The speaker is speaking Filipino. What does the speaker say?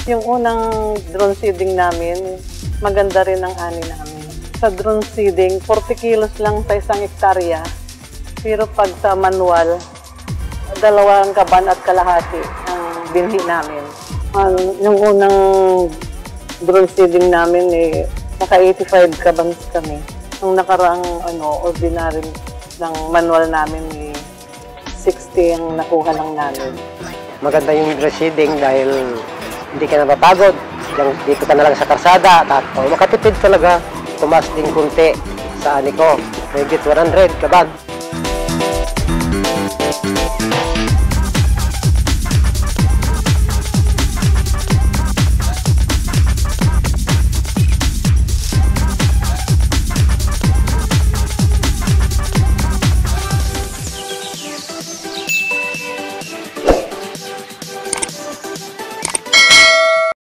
Yung unang drone seeding namin, maganda rin ang ani namin. Sa drone seeding, 40 kilos lang sa isang hektarya. Pero pag sa manual, 2 kaban at kalahati ang binhi namin. Yung unang drone seeding namin, naka 85 kabans kami. Nung nakaraang ordinary ng manual namin, 60 ang nakuha lang namin. Maganda yung drone seeding dahil hindi ka napapagod. Dito ka na lang sa karsada. Makatipid talaga. Tumas din kunti sa ani ko. May 100 kabag.